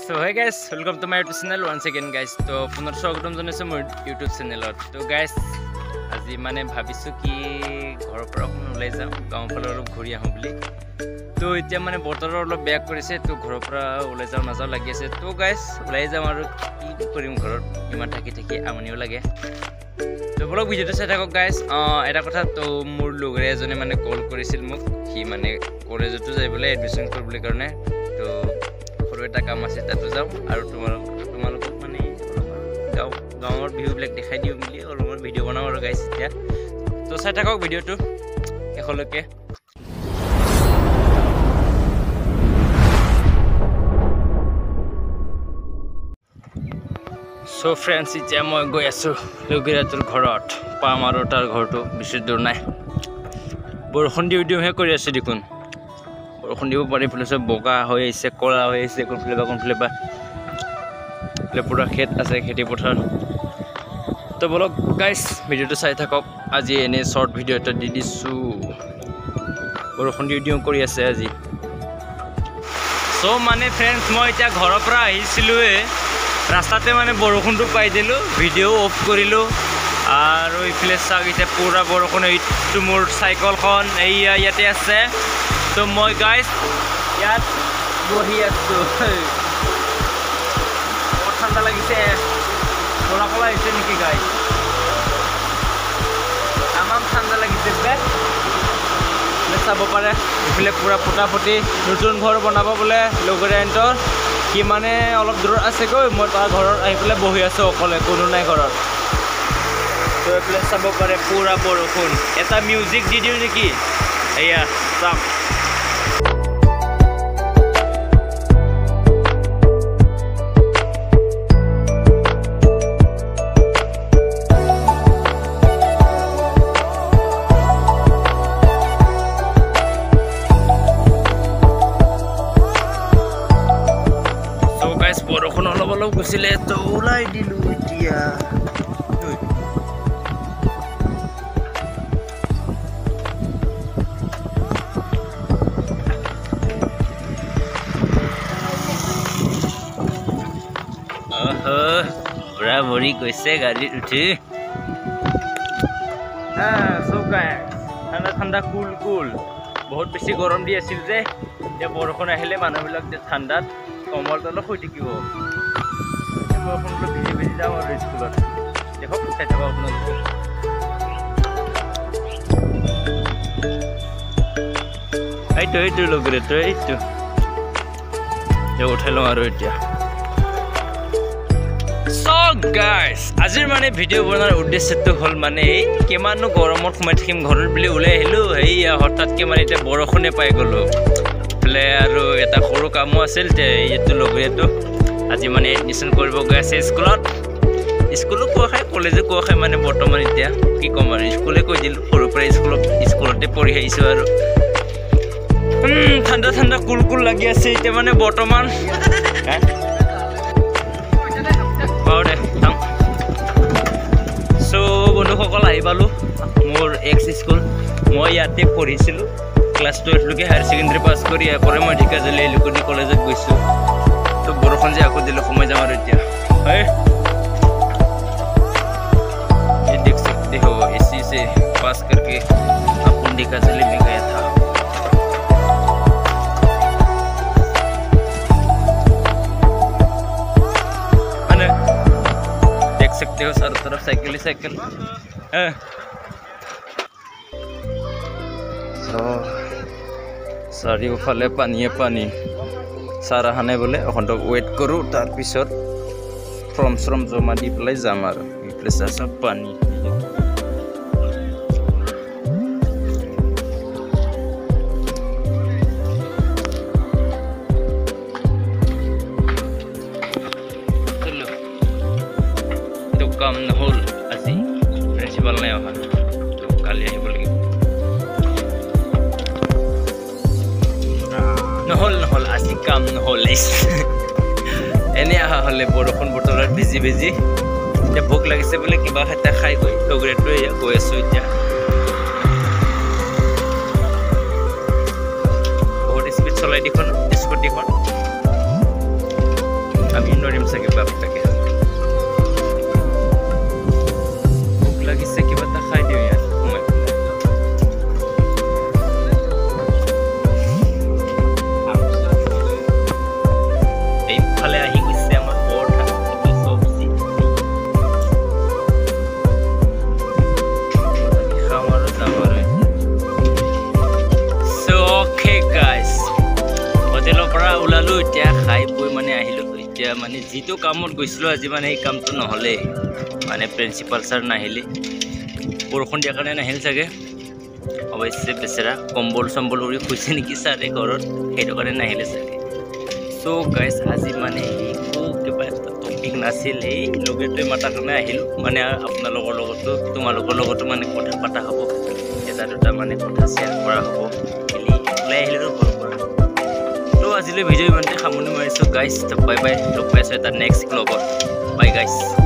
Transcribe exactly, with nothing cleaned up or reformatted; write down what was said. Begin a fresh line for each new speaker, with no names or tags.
So hey guys, welcome to my YouTube channel once again guys. So punar swagatam janaisu mor YouTube channel. So guys, আজি মানে ভাবিছো কি ঘৰৰ পৰা ওলাই যাম গাঁও ফালে অলপ ঘূৰি আহো বুলি। তো এতিয়া মানে বতৰ অলপ বেয়া কৰিছে তো ঘৰৰ পৰা ওলাই যাও নাযাও লাগি আছে। তো গাইস ওলাই যাম আৰু কি কৰিম ঘৰত ইমান থাকি থাকি আমনিও লাগে। তো ব্লগ ভিডিওটো চাই থাকক গাইস। এটা কথা তো মোৰ লগৰে এজনে মানে কল কৰিছিল মোক কি মানে কলেজতো যাইবলৈ এডমিশন কৰিবলৈ কাৰণে। তো এটা কাম আছে তাতো যাও আৰু তোমালোক তোমালোকক মানে গাঁও গাঁৱৰ ভিউবিলাক দেখাই দিওঁ বুলি অলপমান ভিডিঅ' বনাওঁ আৰু গাইছ এতিয়া। তো চাই থাকক ভিডিঅ'টো শেষলৈকে। চ' ফ্ৰেণ্ডছ এতিয়া মই গৈ আছোঁ লগৰীয়াটোৰ ঘৰত। পাম আৰু তাৰ ঘৰটো বেছি দূৰ নাই। বৰষুণ দিওঁ দিওঁহে কৰি আছে দেখোন। বৰষুণ দিব পাৰি ফালে চব বগা হৈ আহিছে কলা হৈ আহিছে কোনফালে বা কোনফালে বা পুৰা খেত আছে খেতি পথাৰ। তো বলক গাইছ ভিডিঅ'টো চাই থাকক। আজি এনে শ্বৰ্ট ভিডিঅ' এটা দি দিছোঁ। বৰষুণ দিওঁ দিওঁ কৰি আছে আজি। চ' মানে ফ্ৰেণ্ডছ মই এতিয়া ঘৰৰ পৰা আহিছিলোঁৱে ৰাস্তাতে মানে বৰষুণটো পাই দিলোঁ ভিডিঅ' অফ কৰিলোঁ আৰু এইফালে চাওক এতিয়া পুৰা বৰষুণ। এইটো মোৰ চাইকেলখন এইয়া ইয়াতে আছে। তো মই গাইছ ইয়াত বহি আছোঁ। বৰ ঠাণ্ডা লাগিছে কলা কলা হৈছে নেকি গাইছ তামাম ঠাণ্ডা লাগিছে বে চাব পাৰে। এইফালে পূৰা ফুটা ফুটি নতুন ঘৰ বনাব বোলে লগৰীয়াহঁতৰ সি মানে অলপ দূৰত আছেগৈ। মই তাৰ ঘৰত আহি পেলাই বহি আছোঁ অকলে কোনো নাই ঘৰত। তো এইফালে চাব পাৰে পূৰা বৰষুণ। এটা মিউজিক দি দিওঁ নেকি এয়া চাওক। বৰষুণ অলপ অলপ গৈছিলে তো ওলাই দিলোঁ এতিয়া। পুৰা ভৰি গৈছে গাড়ীত উঠি। ঠাণ্ডা ঠাণ্ডা কুল কুল বহুত বেছি গৰম দি আছিল যে এতিয়া বৰষুণ আহিলে মানুহবিলাক যে ঠাণ্ডাত কমল তলত শুই থাকিব। বৰষুণটো ভিজি ভিজি যাওঁ আৰু স্কুলত দেখক চাই থাকক আপোনালোকে। এইটো এইটো লগৰীয়াটো এইটো উঠাই লওঁ আৰু এতিয়া। গাইছ আজিৰ মানে ভিডিঅ' বনোৱাৰ উদ্দেশ্যটো হ'ল মানে এই কিমাননো গৰমত সোমাই থাকিম ঘৰত বুলি ওলাই আহিলোঁ। সেয়া হঠাৎকৈ মানে এতিয়া বৰষুণে পাই গ'লোঁ। বোলে আৰু এটা সৰু কামো আছিল যে এইটো লগৰীয়াটো আজি মানে এডমিশ্যন কৰিব গৈ আছে স্কুলত। স্কুলো কোৱা খাই কলেজো কোৱা খাই মানে বৰ্তমান এতিয়া কি ক'ম আৰু স্কুলে কৈ দিলোঁ সৰুৰ পৰা স্কুলত স্কুলতে পঢ়ি আহিছোঁ আৰু ঠাণ্ডা ঠাণ্ডা কুল কুল লাগি আছে এতিয়া মানে বৰ্তমান। বাৰু দে চাওঁ। চ' বন্ধুসকল আহি পালোঁ মোৰ এক্স স্কুল। মই ইয়াতে পঢ়িছিলোঁ ক্লাছ টুৱেল্ভলৈকে হায়াৰ ছেকেণ্ডেৰী পাছ কৰি ইয়াৰ পৰা মই ঢেকিয়াজুলি এলিকনি কলেজত গৈছোঁ। তো বৰষুণ যে আকৌ দিলোঁ সোমাই যাওঁ আৰু এতিয়া। হয় ये देख सकते हो इसी से पास करके अपन ढेकियाजुली में गया था। देख सकते हो चारों तरफ साइकिल ही साइकिल। চাৰিওফালে পানীয়ে পানী চাৰ অহা নাই বোলে অকণমান ৱেইট কৰোঁ তাৰপিছত ফৰ্ম চৰ্ম জমা দি পেলাই যাম আৰু এইফালে চব পানী। এইটো কাম নহ'ল আজি প্ৰিন্সিপাল নাই অহা কালি আহিব লাগিব। নহ'ল নহ'ল আজি কাম নহ'ল এনে অহা হ'লে বৰষুণ বতৰত ভিজি ভিজি। এতিয়া ভোক লাগিছে বোলে কিবা এটা খাই গৈ লগৰীয়াটো এয়া গৈ আছোঁ এতিয়া। বহুত স্পীড চলাই দিখন স্কুটিখন। আমি নৰিম চাগে বাপটাকে ভোক লাগিছে কিবা এটা খাই দিওঁ ইয়াত সোমাই এইফালে আহি গৈছে আমাৰ পৰঠা চব্জি খাম আৰু যাম আৰু so okay guys হোটেলৰ পৰা ওলালো এতিয়া খাই বৈ মানে আহিলো এতিয়া মানে যিটো কামত গৈছিলো আজি মানে এই কামটো নহলে মানে প্ৰিন্সিপাল ছাৰ নাহিলে বৰষুণ দিয়াৰ কাৰণে নাহিল চাগে অৱশ্যে বেচেৰা কম্বল চম্বল উৰি খুইছে নেকি ছাৰে ঘৰত সেইটো কাৰণে নাহিলে চাগে so guys আজি মানে একো কিবা এটা টপিক নাছিল এই লগেটোৱে মাতাৰ কাৰণে আহিলো মানে আপোনালোকৰ লগতো তোমালোকৰ লগতো মানে কথা পতা হ'ব এটা দুটা মানে কথা শ্বেয়াৰ কৰা হ'ব ওলাই আহিলো ঘৰৰ পৰা তো আজিলৈ ভিডিঅ' ইমানতে সামৰণি মাৰিছোঁ গাইছ বাই বাই লগ পাইছোঁ এটা নেক্সট ব্লগত বাই গাইছ